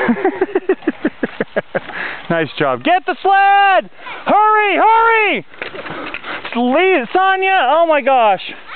Nice job. Get the sled! Hurry, hurry! Sonia, oh my gosh.